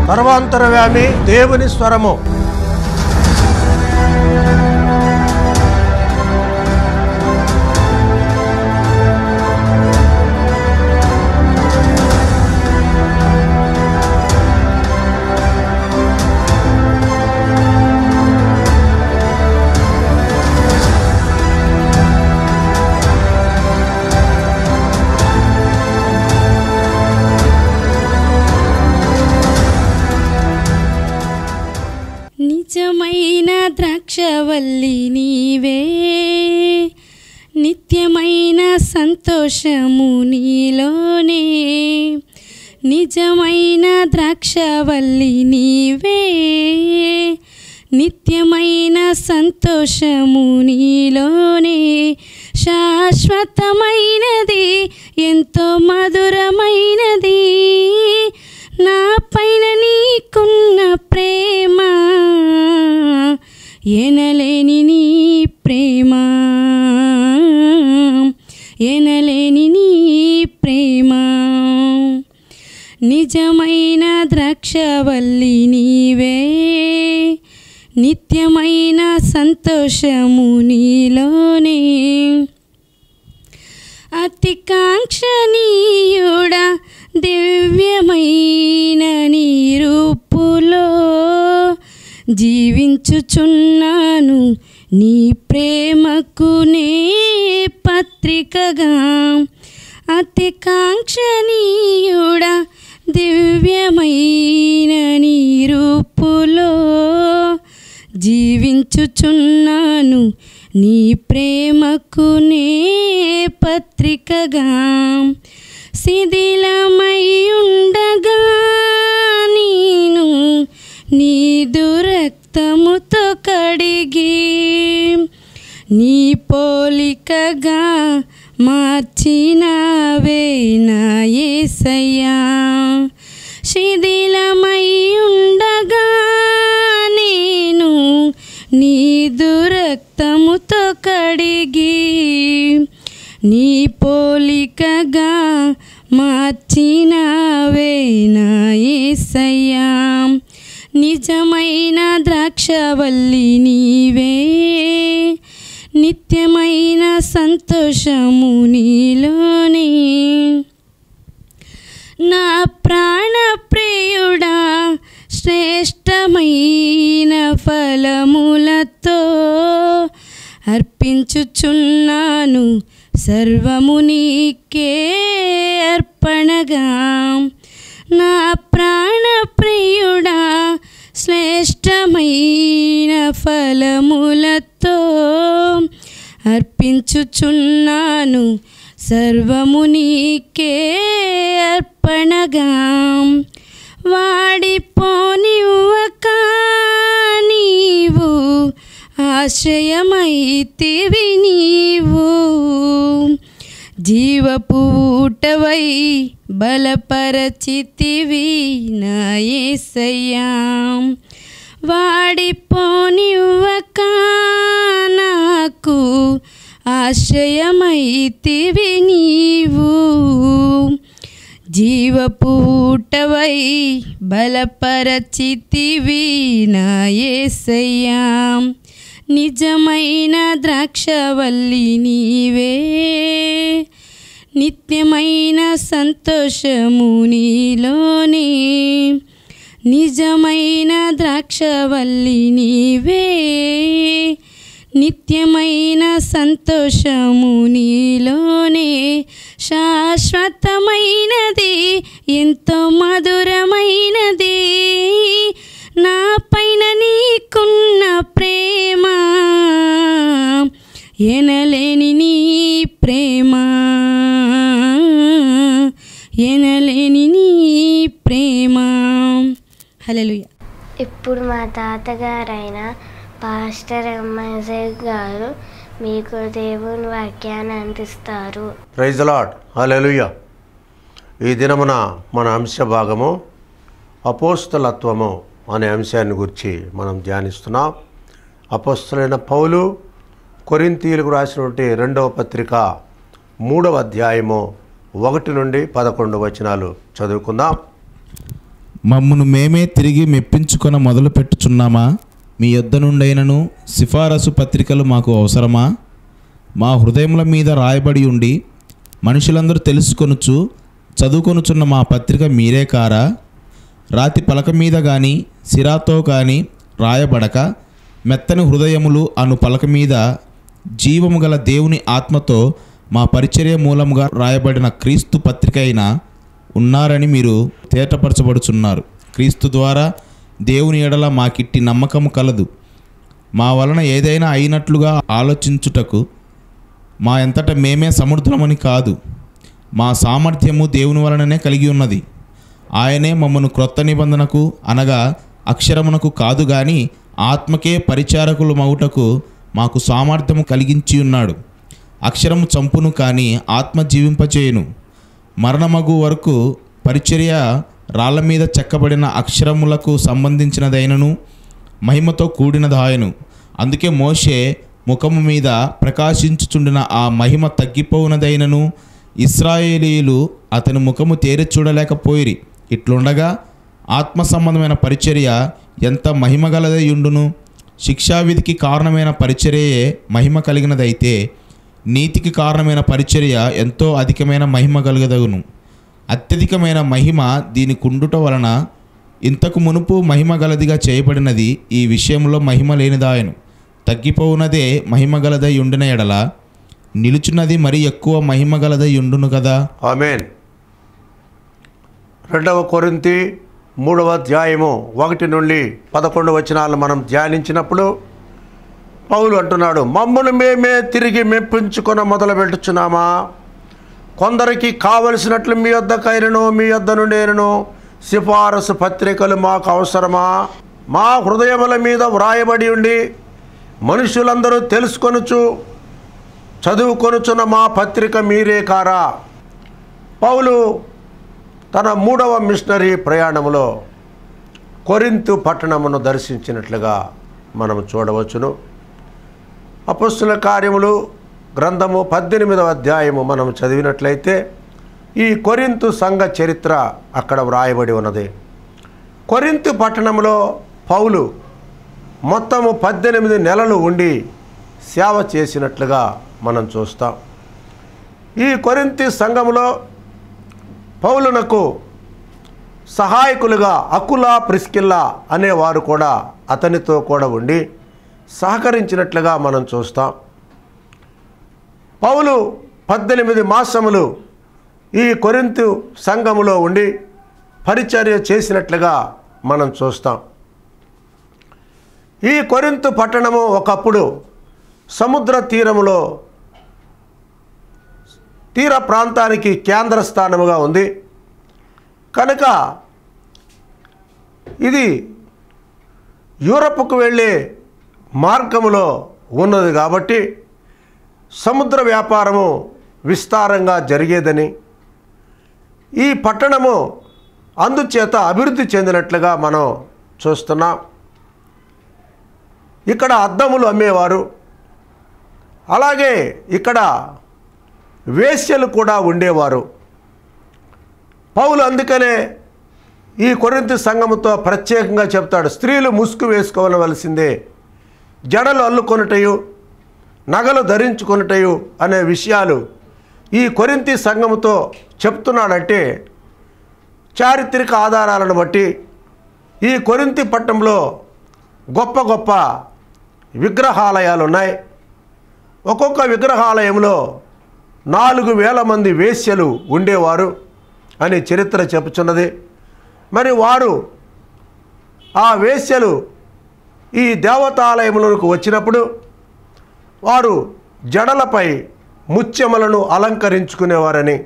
సర్వాంతర్యామి దేవుని స్వరము. నిజమైన ద్రాక్షవల్లి నీవే, నిత్యమైన సంతోషము నీలోనే. నిజమైన ద్రాక్షవల్లి నీవే, నిత్యమైన సంతోషము నీలోనే. శాశ్వతమైనది ఎంతో మధురమైనది నా పైన నీకున్న ప్రేమ, ఎనలేని నీ ప్రేమ, ఎనలేని నీ ప్రేమ. నిజమైన ద్రాక్షవల్లి నీవే, నిత్యమైన సంతోషము నీలోనే. అతి కాంక్షణీయుడా దివ్యమైన నీ రూపులో జీవించుచున్నాను, నీ ప్రేమకు నే పత్రికగా. అతి కాంక్షణీయుడా దివ్యమైన నీ రూపులో జీవించుచున్నాను, నీ ప్రేమకు నే పత్రికగా. శిథిలమై ఉండగా నేను నీదు రక్తముతో కడిగి, నీ పోలికగా మార్చినావే నా యేసయ్యా. శిథిలమై ఉండగా నేను నీదు రక్తముతో కడిగి, నీ పోలికగా మార్చినావే నా యేసయ్యా. నిజమైన ద్రాక్షవల్లి నీవే, నిత్యమైన సంతోషము నీలోనే. నా ప్రాణ ప్రియుడా శ్రేష్టమైన ఫలములతో అర్పించుచున్నాను, సర్వము నీకే అర్పణగా. నా ప్రాణ ప్రియుడా శ్రేష్టమైన ఫలములతో అర్పించుచున్నాను, సర్వము నీకే అర్పణగా. వాడిపోనివ్వక నీవు ఆశ్రయమైతివి, నీవు జీవపు ఊటవై బలపరచితివి నా యేసయ్యా. వాడిపోనివ్వక నాకు ఆశ్రయమైతివి, నీవు జీవపు ఊటవై బలపరచితివి నా యేసయ్యా. నిజమైన ద్రాక్షవల్లి నీవే, నిత్యమైన సంతోషము నీలోనే. నిజమైన ద్రాక్షవల్లి నీవే, నిత్యమైన సంతోషము నీలోనే. శాశ్వతమైనది ఎంతో మధురమైనది నా పైన నీకున్న ప్రేమ, ఎనలేని నీ ప్రేమ, ఎనలేని నీ ప్రేమ. హల్లెలూయా. ఇప్పుడు మా తాతగారైన పాస్టర్ ఎంఎస్ఏ గారు మీకు దేవుని వాక్యాన్ని అందిస్తారు. Praise the Lord. హల్లెలూయా. ఈ దినమున మన అంశ భాగము అపోస్తలత్వము అనే అంశాన్ని గురించి మనం ధ్యానిస్తున్నాం. అపోస్తలుడైన పౌలు కొరింథీయులకు రాసినటువంటి 2వ పత్రిక 3వ అధ్యాయము 1 నుండి 11 వచనాలు చదువుకుందాం. మమ్మును మేమే తిరిగి మెప్పించుకొన మొదలుపెట్టుచున్నామా? మీ యొద్ద నుండైనను సిఫారసు పత్రికలు మాకు అవసరమా? మా హృదయముల మీద రాయబడి ఉండి మనుషులందరూ తెలుసుకొనుచు చదువుకొనుచున్న మా పత్రిక మీరే కారా? రాతి పలక మీద కానీ సిరాతో కానీ రాయబడక మెత్తని హృదయములు అను పలక మీద జీవము గల దేవుని ఆత్మతో మా పరిచర్య మూలముగా రాయబడిన క్రీస్తు పత్రిక అయినా ఉన్నారని మీరు తేటపరచబడుచున్నారు. క్రీస్తు ద్వారా దేవుని ఎడల మాకిట్టి నమ్మకము కలదు. మా వలన ఏదైనా అయినట్లుగా ఆలోచించుటకు మా ఎంతట మేమే సమర్థులమని కాదు. మా సామర్థ్యము దేవుని వలననే కలిగి ఉన్నది. ఆయనే మమ్మను క్రొత్త నిబంధనకు అనగా అక్షరమునకు కాదు గాని ఆత్మకే పరిచారకులు మగుటకు మాకు సామర్థ్యము కలిగించి ఉన్నాడు. అక్షరము చంపును కానీ ఆత్మ జీవింపచేయును. మరణమగు వరకు పరిచర్య రాళ్ల మీద చెక్కబడిన అక్షరములకు సంబంధించినదైనను మహిమతో కూడినదాయను. అందుకే మోషే ముఖము మీద ప్రకాశించుచుండిన ఆ మహిమ తగ్గిపోవునదైనను ఇశ్రాయేలీయులు అతని ముఖము తేరి చూడలేకపోయిరి. ఇట్లుండగా ఆత్మ సంబంధమైన పరిచర్య ఎంత మహిమగలదయుండును. శిక్షావిధికి కారణమైన పరిచర్యయే మహిమ కలిగినదైతే నీతికి కారణమైన పరిచర్య ఎంతో అధికమైన మహిమ కలుగదగును. అత్యధికమైన మహిమ దీని కుండుట వలన ఇంతకు మునుపు మహిమ గలదిగా చేయబడినది ఈ విషయంలో మహిమ లేనిదాయను. తగ్గిపోవునదే మహిమగలదై ఉండిన ఎడల నిలుచున్నది మరి ఎక్కువ మహిమగలదై ఉండును కదా. ఆమేన్. 2 కొరింథీ 3వ అధ్యాయము 1 నుండి 11 వచనాలు మనం ధ్యానించినప్పుడు పౌలు అంటున్నాడు, మమ్మల్ని మేమే తిరిగి మెప్పించుకొని మొదలుపెట్టుచున్నామా? కొందరికి కావలసినట్లు మీ యొద్దకైనను మీ యొద్ద నుండేనను సిఫారసు పత్రికలు మాకు అవసరమా? మా హృదయముల మీద వ్రాయబడి ఉండి మనుషులందరూ తెలుసుకొనుచు చదువుకొనుచున్న మా పత్రిక మీరే కారా? పౌలు తన 3వ మిషనరీ ప్రయాణములో కొరింథు పట్టణమును దర్శించినట్లుగా మనం చూడవచ్చును. అపొస్తలుల కార్యములు గ్రంథము 18వ అధ్యాయము మనం చదివినట్లయితే ఈ కొరింథు సంఘ చరిత్ర అక్కడ వ్రాయబడి ఉన్నది. కొరింథు పట్టణంలో పౌలు మొత్తము 18 నెలలు ఉండి సేవ చేసినట్లుగా మనం చూస్తాం. ఈ కొరింథు సంఘములో పౌలునకు సహాయకులుగా అకులా ప్రిస్కిల్లా అనేవారు కూడా అతనితో కూడా ఉండి సహకరించినట్లుగా మనం చూస్తాం. పౌలు 18 మాసములు ఈ కొరింథు సంఘములో ఉండి పరిచర్య చేసినట్లుగా మనం చూస్తాం. ఈ కొరింథు పట్టణము ఒకప్పుడు సముద్ర తీరములో తీర ప్రాంతానికి కేంద్ర స్థానముగా ఉంది కనుక ఇది యూరప్కు వెళ్ళే మార్గములో ఉన్నది కాబట్టి సముద్ర వ్యాపారము విస్తారంగా జరిగేదని ఈ పట్టణము అందుచేత అభివృద్ధి చెందినట్లుగా మనం చూస్తున్నాం. ఇక్కడ అద్దములు అమ్మేవారు, అలాగే ఇక్కడ వేశ్యలు కూడా ఉండేవారు. పౌలు అందుకనే ఈ కొరింథు సంఘముతో ప్రత్యేకంగా చెప్తాడు, స్త్రీలు ముసుగు వేసుకోవలసిందే, జడలు అల్లుకొనుటయు నగలు ధరించుకొనుటయు అనే విషయాలు ఈ కొరింథు సంఘముతో చెప్తున్నాడంటే చారిత్రక ఆధారాలను బట్టి ఈ కొరింథు పట్టణంలో గొప్ప గొప్ప విగ్రహాలయాలు ఉన్నాయి. ఒక్కొక్క విగ్రహాలయంలో 4,000 మంది వేశ్యలు ఉండేవారు అని చరిత్ర చెప్పుచున్నది. మరి వారు ఆ వేశ్యలు ఈ దేవతాలయములకు వచ్చినప్పుడు వారు జడలపై ముత్యములను అలంకరించుకునేవారని,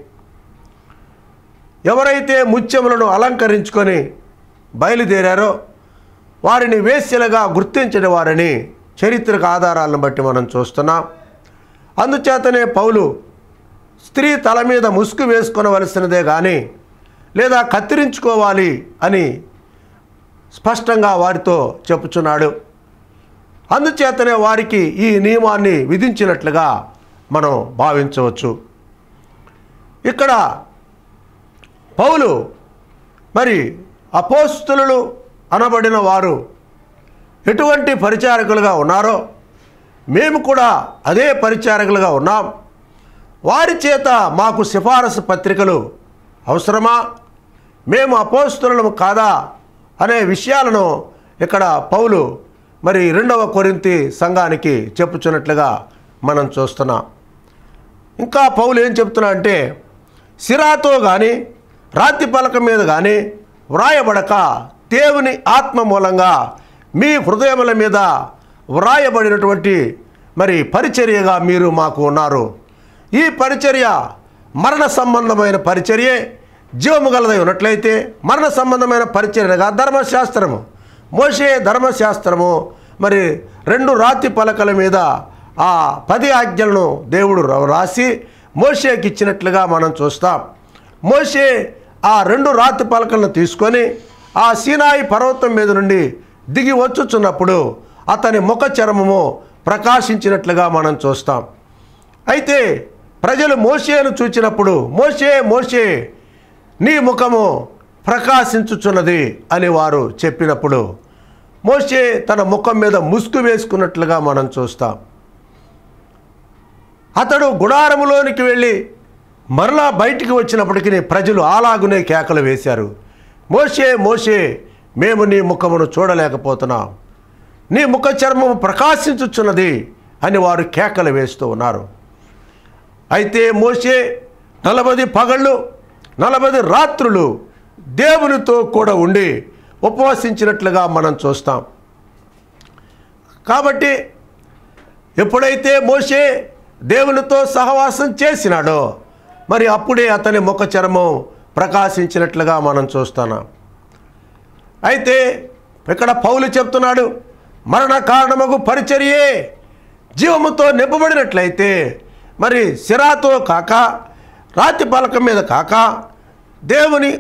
ఎవరైతే ముత్యములను అలంకరించుకొని బయలుదేరారో వారిని వేశ్యలుగా గుర్తించిన వారని చరిత్రక ఆధారాలను బట్టి మనం చూస్తున్నాం. అందుచేతనే పౌలు స్త్రీ తల మీద ముసుగు వేసుకొనవలసినదే కానీ లేదా కత్తిరించుకోవాలి అని స్పష్టంగా వారితో చెప్పుచున్నాడు. అందుచేతనే వారికి ఈ నియమాన్ని విధించినట్లుగా మనం భావించవచ్చు. ఇక్కడ పౌలు మరి అపోస్తలులు అనబడిన వారు ఎటువంటి పరిచారకులుగా ఉన్నారో మేము కూడా అదే పరిచారకులుగా ఉన్నాం. వారి చేత మాకు సిఫారసు పత్రికలు అవసరమా, మేము అపోస్తలులము కాదా అనే విషయాలను ఇక్కడ పౌలు మరి 2వ కొరింథీ సంఘానికి చెప్పుచున్నట్లుగా మనం చూస్తున్నాం. ఇంకా పౌలు ఏం చెప్తున్నా అంటే, సిరాతో కానీ రాతి పలక మీద కానీ వ్రాయబడక దేవుని ఆత్మ మూలంగా మీ హృదయముల మీద వ్రాయబడినటువంటి మరి పరిచర్యగా మీరు మాకు ఉన్నారు. ఈ పరిచర్య మరణ సంబంధమైన పరిచర్యే జీవము గలదై ఉన్నట్లయితే మరణ సంబంధమైన పరిచర్యగా ధర్మశాస్త్రము, మోషే ధర్మశాస్త్రము మరి 2 రాతి పలకల మీద ఆ 10 ఆజ్ఞలను దేవుడు రాసి మోషేకి ఇచ్చినట్లుగా మనం చూస్తాం. మోషే ఆ 2 రాతి పలకలను తీసుకొని ఆ సీనాయి పర్వతం మీద నుండి దిగి వచ్చుచున్నప్పుడు అతని ముఖ చర్మము ప్రకాశించినట్లుగా మనం చూస్తాం. అయితే ప్రజలు మోషేను చూచినప్పుడు మోషే మోషే నీ ముఖము ప్రకాశించుచున్నది అని వారు చెప్పినప్పుడు మోషే తన ముఖం మీద ముసుగు వేసుకున్నట్లుగా మనం చూస్తాం. అతడు గుడారములోనికి వెళ్ళి మరలా బయటికి వచ్చినప్పటికీ ప్రజలు అలాగునే కేకలు వేశారు, మోషే మోషే మేము నీ ముఖమును చూడలేకపోతున్నాం, నీ ముఖ చర్మము ప్రకాశించుచున్నది అని వారు కేకలు వేస్తూ ఉన్నారు. అయితే మోషే 40 పగళ్ళు 40 రాత్రులు దేవునితో కూడా ఉండి ఉపవసించినట్లుగా మనం చూస్తాం. కాబట్టి ఎప్పుడైతే మోషే దేవునితో సహవాసం చేసినాడో మరి అప్పుడే అతని ముఖ చర్మం ప్రకాశించినట్లుగా మనం చూస్తున్నాం. అయితే ఇక్కడ పౌలు చెప్తున్నాడు, మరణ కారణముకు పరిచర్యే జీవముతో నింపబడినట్లయితే మరి సిరాతో కాక రాతి పలక మీద కాక దేవుని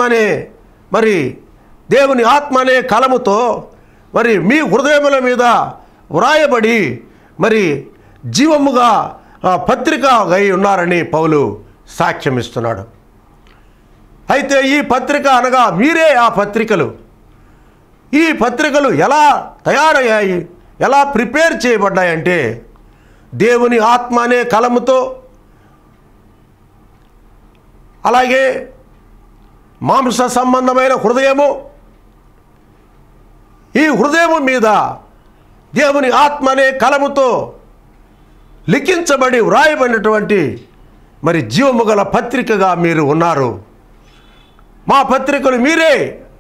ఆత్మనే కలముతో మరి మీ హృదయముల మీద వ్రాయబడి మరి జీవముగా పత్రిక అయి ఉన్నారని పౌలు సాక్ష్యం ఇస్తున్నాడు. అయితే ఈ పత్రిక అనగా మీరే ఆ పత్రికలు. ఈ పత్రికలు ఎలా తయారయ్యాయి, ఎలా ప్రిపేర్ చేయబడ్డాయంటే దేవుని ఆత్మ అనే కలముతో, అలాగే మాంస సంబంధమైన హృదయము, ఈ హృదయము మీద దేవుని ఆత్మ అనే కలముతో లిఖించబడి వ్రాయబడినటువంటి మరి జీవము గల పత్రికగా మీరు ఉన్నారు. మా పత్రికలు మీరే.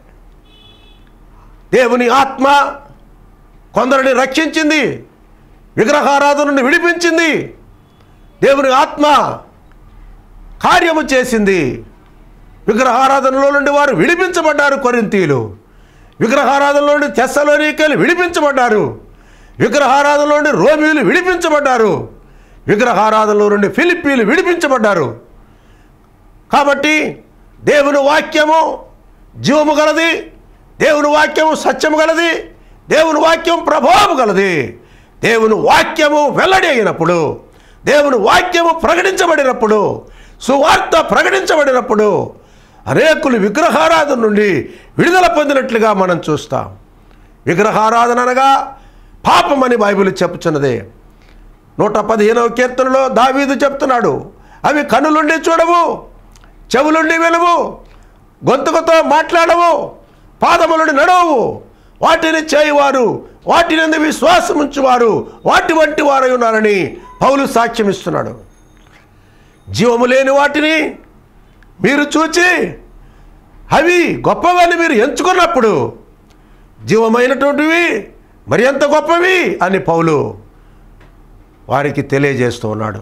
దేవుని ఆత్మ కొందరిని రక్షించింది, విగ్రహారాధన నుండి విడిపించింది. దేవుని ఆత్మ కార్యము చేసింది. విగ్రహారాధనలో నుండి వారు విడిపించబడ్డారు. కొరింథీయులు విగ్రహారాధనలో నుండి తెస్సలోనికలు విడిపించబడ్డారు. విగ్రహారాధనలో నుండి రోమీయులు విడిపించబడ్డారు. విగ్రహారాధనలో నుండి ఫిలిప్పీలు విడిపించబడ్డారు. కాబట్టి దేవుని వాక్యము జీవము గలది, దేవుని వాక్యము సత్యము గలది, దేవుని వాక్యం ప్రభావము గలది. దేవుని వాక్యము వెల్లడి అయినప్పుడు, దేవుని వాక్యము ప్రకటించబడినప్పుడు, సువార్త ప్రకటించబడినప్పుడు అనేకులు విగ్రహారాధన నుండి విడుదల పొందినట్లుగా మనం చూస్తాం. విగ్రహారాధన అనగా పాపమని బైబిల్ చెప్పుచున్నదే. 115వ కీర్తనలో దావీదు చెప్తున్నాడు, అవి కన్నులుండి చూడవు, చెవులుండి వినవు, గొంతుకతో మాట్లాడవు, పాదములుండి నడవవు, వాటిని చేయువారు, వాటిని విశ్వాసం ఉంచువారు వాటి వంటి వారై ఉన్నారని పౌలు సాక్ష్యం ఇస్తున్నాడు. జీవము లేని వాటిని మీరు చూచి అవి గొప్పవని మీరు ఎంచుకున్నప్పుడు జీవమైనటువంటివి మరి ఎంత గొప్పవి అని పౌలు వారికి తెలియజేస్తూ ఉన్నాడు.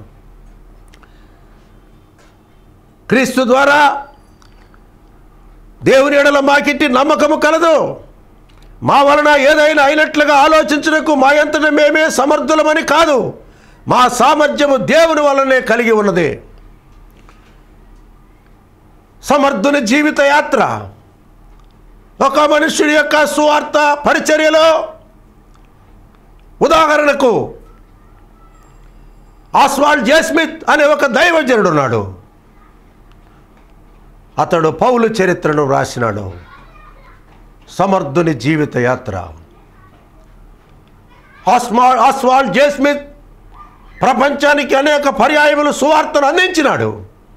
క్రీస్తు ద్వారా దేవుని ఎడల మాకిట్టి నమ్మకము కలదు. మా వలన ఏదైనా అయినట్లుగా ఆలోచించుటకు మా యంతట మేమే సమర్థులమని కాదు, మా సామర్థ్యము దేవుని వలనే కలిగి ఉన్నది. సమర్థుని జీవిత యాత్ర ఒక మనుష్యుడి యొక్క సువార్త పరిచర్యలో ఉదాహరణకు ఆస్వాల్డ్ జే స్మిత్ అనే ఒక దైవజనుడు ఉన్నాడు. అతడు పౌలు చరిత్రను రాసినాడు. సమర్థుని జీవిత యాత్ర. ఆస్వాల్డ్ జే స్మిత్ ప్రపంచానికి అనేక పర్యాయములు సువార్తను అందించినాడు.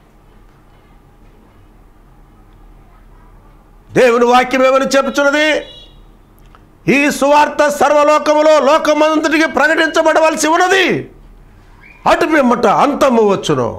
దేవుని వాక్యం ఏమని చెప్పుచున్నది? ఈ సువార్త సర్వలోకములో లోకమంతటికి ప్రకటించబడవలసి ఉన్నది, అటు పిమ్మట అంతము వచ్చును.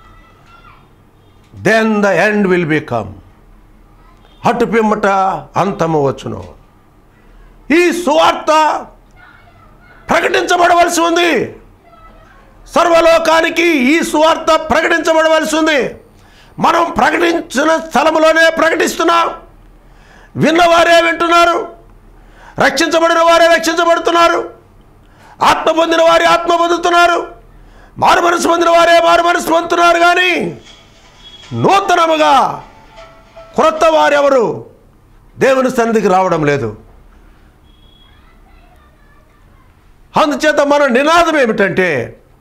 Then the end will be come. అటు పిమ్మట అంతము వచ్చును. ఈ సువార్త ప్రకటించబడవలసి ఉంది. సర్వలోకానికి ఈ సువార్త ప్రకటించబడవలసి ఉంది. మనం ప్రకటించిన స్థలంలోనే ప్రకటిస్తున్నాం. విన్నవారే వింటున్నారు, రక్షించబడిన వారే రక్షించబడుతున్నారు, ఆత్మ పొందిన వారే ఆత్మ పొందుతున్నారు, మారు మనసు పొందిన వారే మారు మనసు పొందుతున్నారు. కానీ నూతనముగా క్రొత్త వారెవరు దేవుని సన్నిధికి రావడం లేదు. అందుచేత మన నినాదం ఏమిటంటే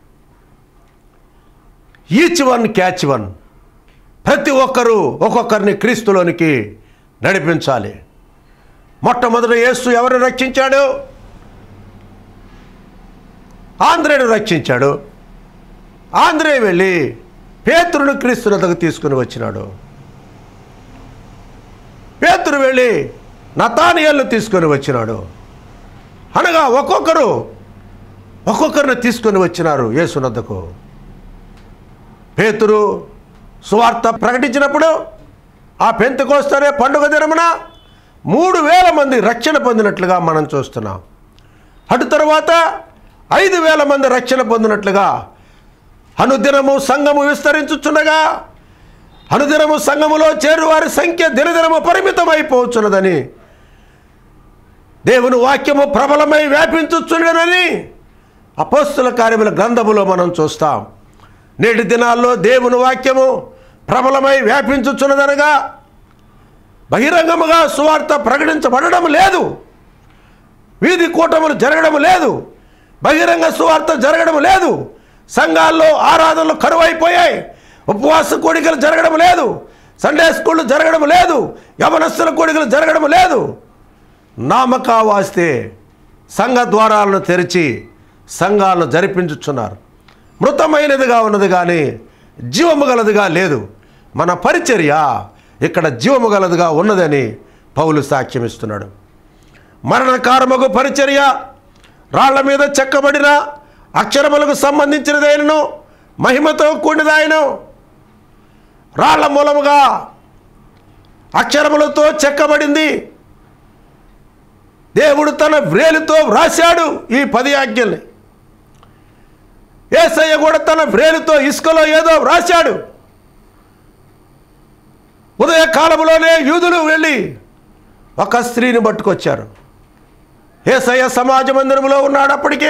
ఈచ్ వన్ క్యాచ్ వన్. ప్రతి ఒక్కరూ ఒక్కొక్కరిని క్రీస్తులోనికి నడిపించాలి. మొట్టమొదట యేసు ఎవరిని రక్షించాడు? ఆంద్రేను రక్షించాడు. ఆంద్రే వెళ్ళి పేతురును క్రీస్తునకు తీసుకుని వచ్చినాడు. పేతురు వెళ్ళి నతానియేలును తీసుకొని వచ్చినాడు. అనగా ఒక్కొక్కరిని తీసుకొని వచ్చినారు యేసునద్దకు. పేతురు సువార్త ప్రకటించినప్పుడు ఆ పెంతెకోస్తేనే పండుగ దినమున 3,000 మంది రక్షణ పొందినట్లుగా మనం చూస్తున్నాం. అటు తర్వాత 5,000 మంది రక్షణ పొందినట్లుగా అనుదినము సంఘము విస్తరించుచుండగా అనుదినము సంఘములో చేరువారి సంఖ్య దినదినము పరిమితమైపోతున్నదని, దేవుని వాక్యము ప్రబలమై వ్యాపించుచుండనని అపోస్తల కార్యముల గ్రంథములో మనం చూస్తాం. నేటి దినాల్లో దేవుని వాక్యము ప్రబలమై వ్యాపించుచున్నదనగా బహిరంగముగా సువార్త ప్రకటించబడడం లేదు, వీధి కూటములు జరగడం లేదు, బహిరంగ సువార్త జరగడం లేదు, సంఘాల్లో ఆరాధనలు కరువైపోయాయి, ఉపవాస కోడికలు జరగడం లేదు, సండే స్కూళ్ళు జరగడం లేదు, యవనస్తుల కోడికలు జరగడం లేదు. నామకా వాస్తే సంఘ ద్వారాలను తెరిచి సంఘాలను జరిపించుచున్నారు. మృతమైనదిగా ఉన్నది కానీ జీవము గలదిగా లేదు. మన పరిచర్య ఇక్కడ జీవము గలదిగా ఉన్నదని పౌలు సాక్ష్యం ఇస్తున్నాడు. మరణకారముకు పరిచర్య రాళ్ల మీద చెక్కబడిన అక్షరములకు సంబంధించినదైనను మహిమతో కూడినదాయను. రాళ్ల మూలముగా అక్షరములతో చెక్కబడింది. దేవుడు తన వ్రేలుతో వ్రాశాడు ఈ 10 ఆజ్ఞల్ని. యేసయ్య కూడా తన వ్రేలుతో ఇసుకలో ఏదో వ్రాశాడు. ఉదయకాలంలోనే యూదులు వెళ్ళి ఒక స్త్రీని పట్టుకొచ్చారు. యేసయ్య సమాజ మందిరంలో ఉన్నాడు. అప్పటికే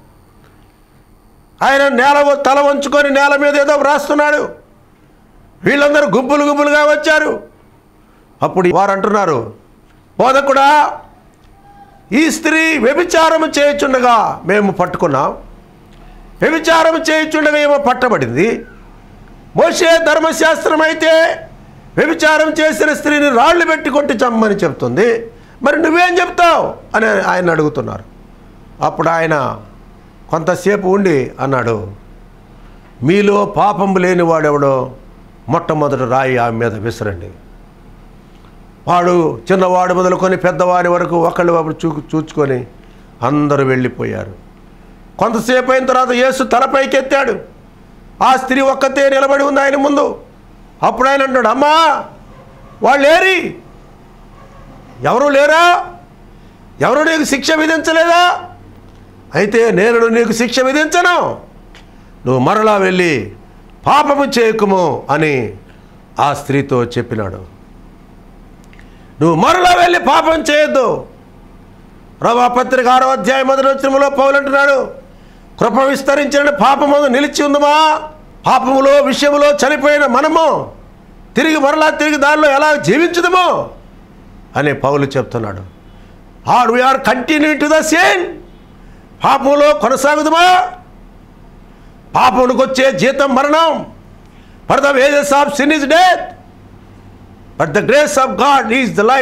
ఆయన తల వంచుకొని నేల మీద ఏదో వ్రాస్తున్నాడు. వీళ్ళందరూ గుంపులు గుంపులుగా వచ్చారు. అప్పుడు వారు అంటున్నారు, బోధకుడా, ఈ స్త్రీ వ్యభిచారము చేయుచుండగా మేము పట్టుకున్నాం, వ్యభిచారం చేయుచుండగా ఏమో పట్టబడింది. మోషే ధర్మశాస్త్రం అయితే వ్యభిచారం చేసిన స్త్రీని రాళ్ళు పెట్టి కొట్టి చమ్మని చెప్తుంది, మరి నువ్వేం చెప్తావు అని ఆయన అడుగుతున్నారు. అప్పుడు ఆయన కొంతసేపు ఉండి అన్నాడు, మీలో పాపము లేనివాడెవడో మొట్టమొదట రాయి ఆమె మీద విసరండి. వాడు చిన్నవాడు మొదలుకొని పెద్దవాడి వరకు ఒకళ్ళు చూచుకొని అందరూ వెళ్ళిపోయారు. కొంతసేపు అయిన తర్వాత యేసు తలపైకెత్తాడు. ఆ స్త్రీ ఒక్కతే నిలబడి ఉంది ఆయన ముందు. అప్పుడు ఆయన అంటాడు, అమ్మా, వాళ్ళు లేరి? ఎవరు లేరా? ఎవరు నీకు శిక్ష విధించలేదా? అయితే నేను నీకు శిక్ష విధించను, నువ్వు మరలా వెళ్ళి పాపము చేయకుము అని ఆ స్త్రీతో చెప్పినాడు. నువ్వు మరలా వెళ్ళి పాపం చేయొద్దు. రోమాపత్రిక 6వ అధ్యాయం 1వ వచనములో పౌలు అంటున్నాడు, కృప విస్తరించిన పాపము నిలిచి ఉందమా? పాపములో విషయములో చనిపోయిన మనము తిరిగి దానిలో ఎలా జీవించుదమో అని పౌలు చెప్తున్నాడు. Are we are continuing to the sin. పాపములో కొనసాగుదమా? పాపమునికి వచ్చే జీతం మరణం. For the wages of sin is death, but the grace of God is the life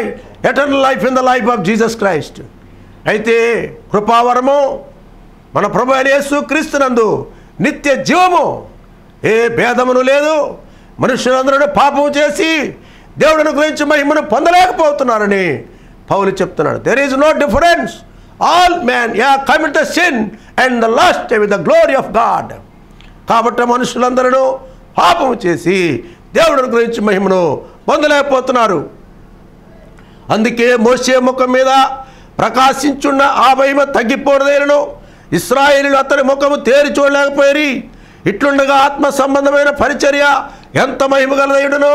eternal life in the life of Jesus Christ. అయితే కృపావరము మన ప్రభు అయిన యేసు క్రీస్తునందు నిత్య జీవము, ఏ భేదమును లేదు. మనుషులందరూ పాపము చేసి దేవుడిని గురించి మహిమను పొందలేకపోతున్నారని పౌలు చెప్తున్నాడు. There is no difference. All man commit the sin and the lost with the glory of God. కాబట్టి మనుషులందరూ పాపము చేసి దేవుడిని గురించి మహిమను పొందలేకపోతున్నారు. అందుకే మోషే ముఖం మీద ప్రకాశించున్న ఆ మహిమ తగ్గిపోనదేను. ఇశ్రాయేలీయులు అతని ముఖము తేరి చూడలేకపోయారు. ఇట్లుండగా ఆత్మ సంబంధమైన పరిచర్య ఎంత మహిమ గలదయుడును.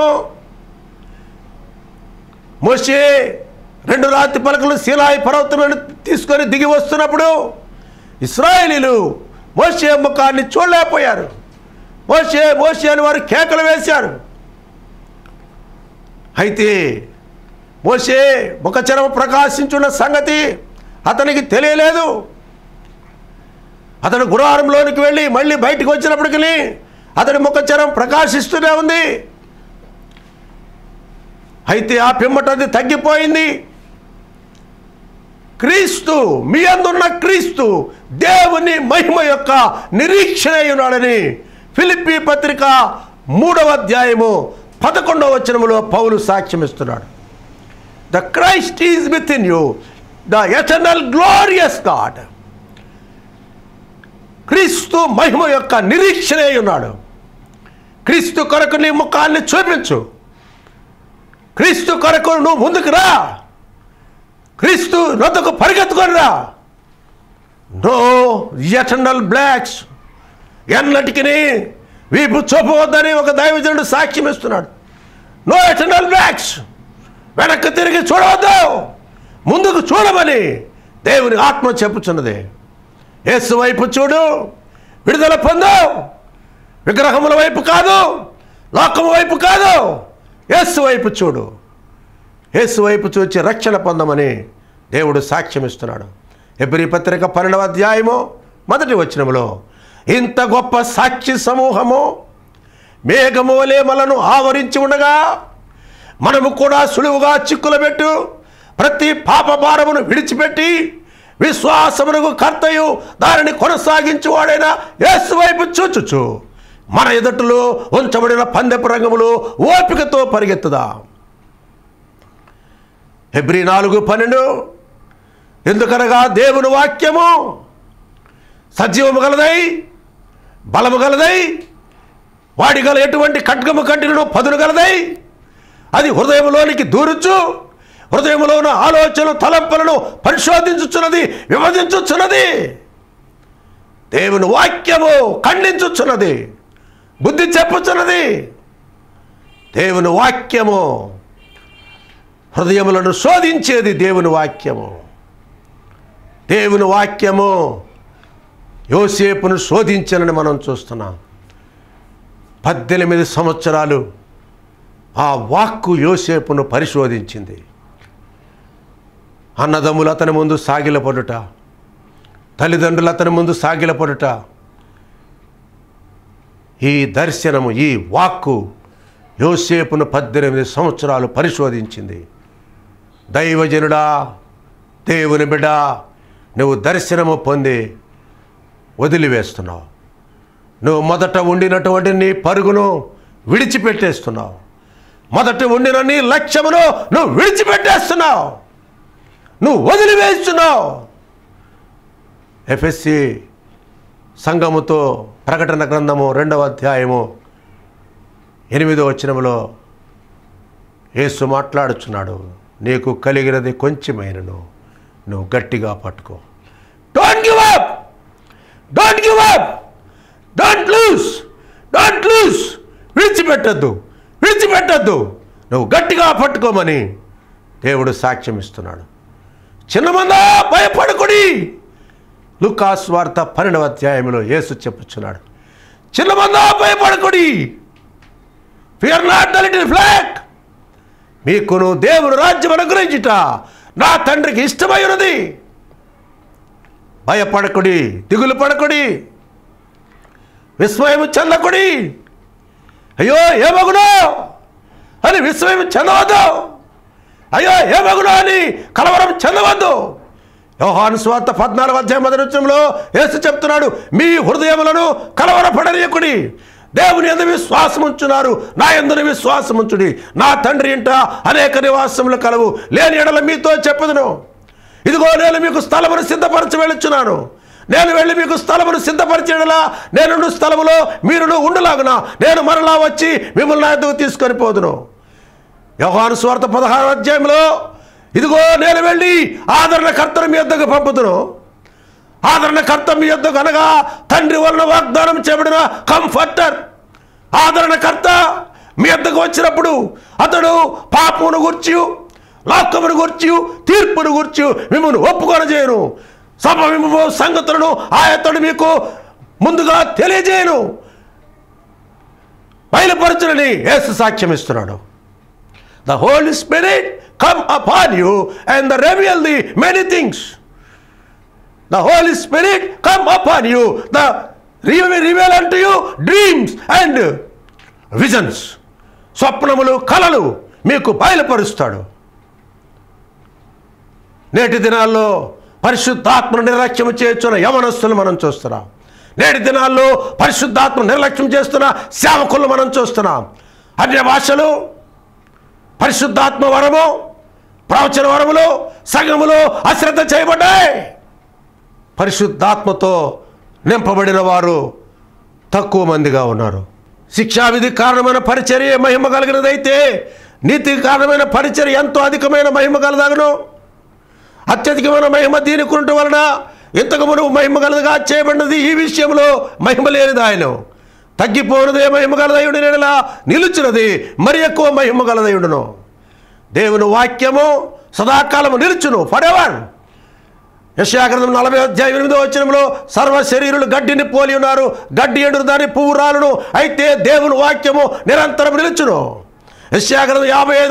మోషే 2 రాతి పలకలు సీనాయి పర్వతములను తీసుకొని దిగి వస్తున్నప్పుడు ఇశ్రాయేలీయులు మోషే ముఖాన్ని చూడలేకపోయారు. మోషే మోషే అని వారు కేకలు వేశారు. అయితే మోషే ముఖచరం ప్రకాశించున్న సంగతి అతనికి తెలియలేదు. అతడు గుడారంలోనికి వెళ్ళి మళ్ళీ బయటికి వచ్చినప్పటికీ అతడి ముఖచరం ప్రకాశిస్తూనే ఉంది. అయితే ఆ పిమ్మటది తగ్గిపోయింది. క్రీస్తు, మీ అందున్న క్రీస్తు దేవుని మహిమ యొక్క నిరీక్షణ ఉన్నాడని ఫిలిప్పీ పత్రిక 3వ అధ్యాయము 11వ వచనములో పౌలు సాక్ష్యం ఇస్తున్నాడు. The Christ is within you, the eternal glorious God. క్రీస్తు మహిమ యొక్క నిరీక్షణ ఉన్నాడు. క్రీస్తు కొరకు నీ ముఖాన్ని చూపించు. క్రీస్తు కొరకు నువ్వు ముందుకు రా. క్రీస్తు నొద్దకు పరిగెత్తుకొని రా. నో ఎటర్నల్ బ్లాక్స్, ఎన్నటికి వీపు చూపవద్దని ఒక దైవజనుడు సాక్ష్యం ఇస్తున్నాడు. నో ఎటర్నల్ బ్లాక్స్, వెనక్కి తిరిగి చూడవద్దు, ముందుకు చూడమని దేవుని ఆత్మ చెప్పుచున్నది. యేసు వైపు చూడు, విడుదల పొందు. విగ్రహముల వైపు కాదు, లోకము వైపు కాదు, యేసు వైపు చూడు. యేసు వైపు చూచి రక్షణ పొందమని దేవుడు సాక్ష్యం ఇస్తున్నాడు. హెబ్రీ పత్రిక 12వ అధ్యాయము 1వ వచనములో ఇంత గొప్ప సాక్షి సమూహము మేఘము వలె మనను ఆవరించి ఉండగా మనము కూడా సులువుగా చిక్కులబెట్టు ప్రతి పాప భారమును విడిచిపెట్టి విశ్వాసమునకు కర్తయు దానిని కొనసాగించువాడైన యేసు వైపు చూచుచు మన ఎదుటలో ఉంచబడిన పందెపు రంగములో ఓపికతో పరిగెత్తుదా. హెబ్రీ 4:12 ఎందుకనగా దేవుని వాక్యము సజీవము గలదై బలము గలదై వాడి గల ఎటువంటి ఖడ్గము కంటిను పదును గలదై అది హృదయంలోనికి దూరుచు హృదయంలో ఉన్న ఆలోచనలు తలంపులను పరిశోధించుచున్నది, విభజించుచున్నది. దేవుని వాక్యము ఖండించుచున్నది, బుద్ధి చెప్పుచున్నది. దేవుని వాక్యము హృదయములను శోధించేది. దేవుని వాక్యము, దేవుని వాక్యము యోసేపును శోధించనని మనం చూస్తున్నాం. 18 సంవత్సరాలు ఆ వాక్కు యోసేపును పరిశోధించింది. అన్నదమ్ములు అతని ముందు సాగిలపడుట, తల్లిదండ్రులు అతని ముందు సాగిలపడుట, ఈ దర్శనము, ఈ వాక్కు యోసేపును 18 సంవత్సరాలు పరిశోధించింది. దైవజనుడా, దేవుని బిడ్డ, నువ్వు దర్శనము పొంది వదిలివేస్తున్నావు. నువ్వు మొదట ఉండినటువంటి నీ పరుగును విడిచిపెట్టేస్తున్నావు. మొదట ఉండిన నీ లక్ష్యమును నువ్వు విడిచిపెట్టేస్తున్నావు, నువ్వు వదిలివేస్తున్నావు. ఎఫెస్సి సంఘముతో ప్రకటన గ్రంథము 2వ అధ్యాయము 8వ వచనములో యేసు మాట్లాడుచున్నాడు. నీకు కలిగినది కొంచెమైనను నువ్వు గట్టిగా పట్టుకో. Don't give up, don't give up, don't lose, don't lose. విడిచిపెట్టద్దు, విడిచిపెట్టద్దు, నువ్వు గట్టిగా పట్టుకోమని దేవుడు సాక్ష్యం ఇస్తున్నాడు. చిన్నమందా భయపడకుడి. లూకాసు వార్త 12వ అధ్యాయంలో యేసు చెప్పుచున్నాడు, చిన్నమందా భయపడకుడి. Fear not the little flock. మీకును దేవుడు రాజ్యం అనుగ్రహించుట నా తండ్రికి ఇష్టమై ఉన్నది. భయపడకుడి, దిగులు పడకుడి, విస్మయం చెందకుడి. అయ్యో ఏమగునో అని విస్మయం చెందవద్దు. అయ్యో ఏమగునో అని కలవరం చెందవద్దు. యోహాను సువార్త 14:1 యేసు చెప్తున్నాడు, మీ హృదయములను కలవరపడనీయకుడి. దేవుని యందు విశ్వాసం ఉంచున్నారు, నా యందు విశ్వాసం ఉంచుడి. నా తండ్రి ఇంట అనేక నివాసములు కలవు, లేని ఎడల మీతో చెప్పుదును. ఇదిగో నేను మీకు స్థలమును సిద్ధపరచి వెళ్ళుచున్నాను. నేను వెళ్ళి మీకు స్థలమును సిద్ధపరిచేలా నేను స్థలములో మీరును ఉండులాగున నేను మరలా వచ్చి మిమ్మల్ని నా యొద్దకు తీసుకొని పోదును. యోహాను సువార్త 16 ఇదిగో నేను వెళ్ళి ఆదరణకర్తను మీ యొద్దకు పంపుదును. ఆదరణకర్త మీ యొద్దకు అనగా తండ్రి వలన వాగ్దానం చేయబడిన కంఫర్టర్. ఆదరణకర్త మీ యొద్దకు వచ్చినప్పుడు అతడు పాపమును గూర్చి, లోకమును గూర్చి, తీర్పును గూర్చి మిమ్మల్ని ఒప్పుకొనజేయను. సమయము సంగతులను ఆయతడు మీకు ముందుగా తెలియజేయను, బయలుపరచునని యేసు సాక్ష్యం ఇస్తున్నాడు. The Holy Spirit come upon you and reveal the many things. The Holy Spirit come upon you, the reveal unto you dreams and visions. స్వప్నములు, కలలు మీకు బయలుపరుస్తాడు. నేటి దినాల్లో పరిశుద్ధాత్మను నిర్లక్ష్యం చేస్తున్న యవనస్తులు మనం చూస్తున్నాం. నేటి దినాల్లో పరిశుద్ధాత్మ నిర్లక్ష్యం చేస్తున్న సేవకులు మనం చూస్తున్నాం. అన్య భాషలు, పరిశుద్ధాత్మ వరము, ప్రవచన వరములు సంఘములో అశ్రద్ధ చేయబడ్డాయి. పరిశుద్ధాత్మతో నింపబడిన వారు తక్కువ మందిగా ఉన్నారు. శిక్షావిధి కారణమైన పరిచర్య మహిమ కలిగినదైతే నీతికి కారణమైన పరిచర్య ఎంతో అధికమైన మహిమ కలదగను. అత్యధికమైన మహిమ దీనికి ఉండటం వలన ఇంతకు మునుపు మహిమ కలదుగా చేయబడినది ఈ విషయంలో మహిమ లేనిది. ఆయన తగ్గిపోయినదే మహిమ కలదయుడు నేనలా నిలుచున్నది మరి ఎక్కువ మహిమ కలదయుడును. దేవుని వాక్యము సదాకాలము నిలుచును, ఫరెవర్. యెషయా గ్రంథం 40:8 సర్వ శరీరులు గడ్డిని పోలి ఉన్నారు, గడ్డి ఎండును దాని పువ్వు రాలును, అయితే దేవుని వాక్యము నిరంతరం నిలుచును. యెషయా గ్రంథం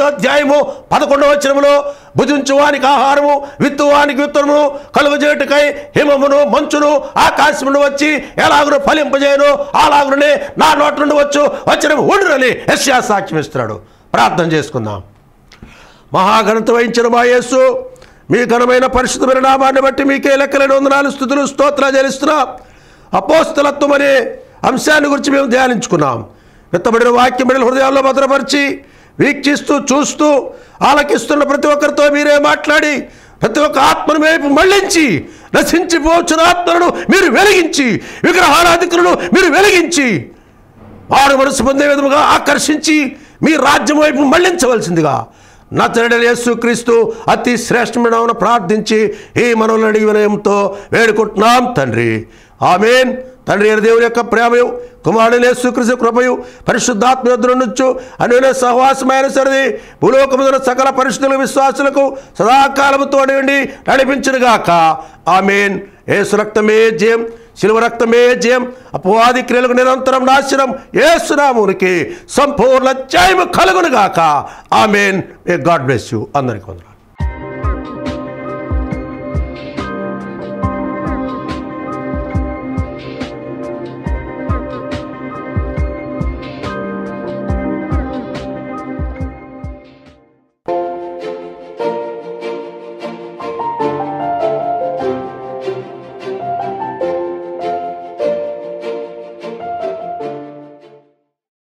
55:11 భుజించువానికి ఆహారము, విత్తువానికి విత్తనము కలుగజేయుటకై హిమమును మంచును ఆకాశమును వచ్చి ఎలాగును ఫలింపజేయను, అలాగునే నా నోటి నుండి వచ్చిన ఉండునని యెషయా సాక్ష్యం ఇస్తున్నాడు. ప్రార్థన చేసుకుందాం. మహాఘనత వహించిన మా యేసు, మీ ఘనమైన పరిశుద్ధమైన నామాన్ని బట్టి మీకే లెక్కలేని వందనాలు, స్తుతులు, స్తోత్రాలు చెల్లిస్తున్నాం. అపోస్తలత్వం అనే అంశాన్ని గురించి మేము ధ్యానించుకున్నాం. విత్తబడిన వాక్యం బిడ్డల హృదయాల్లో భద్రపరిచి వీక్షిస్తూ చూస్తూ ఆలకిస్తున్న ప్రతి ఒక్కరితో మీరే మాట్లాడి ప్రతి ఒక్క ఆత్మను వైపు మళ్లించి నశించిపోవచ్చిన ఆత్మలను మీరు వెలిగించి విగ్రహారాధికులను మీరు వెలిగించి వారు మనసు పొందే విధముగా ఆకర్షించి మీ రాజ్యం వైపు మళ్లించవలసిందిగా నజరేయుడైన యేసుక్రీస్తు అతి శ్రేష్టమైన ప్రార్థించి ఈ మనవులను అడిగి వినయంతో వేడుకుంటున్నాం తండ్రి. ఆమేన్. తండ్రి అయిన దేవుని యొక్క ప్రేమయు, కుమారుడైన యేసుక్రీస్తు కృపయు, పరిశుద్ధాత్మ యొద్ద నుండి అన్యోన్య సహవాసమైన సరిది భూలోకమున సకల పరిశుద్ధుల విశ్వాసులకు సదాకాలముతో నడిపించునుగాక. ఆమేన్. యేసు రక్తమే జయం, శిలువ రక్తమే జయం, అపవాది క్రియలకు నిరంతరం నాశనం, యేసు నామమునికి సంపూర్ణ జయము కలుగునుగాక. Amen. May God bless you. అందరికీ వందనాలు.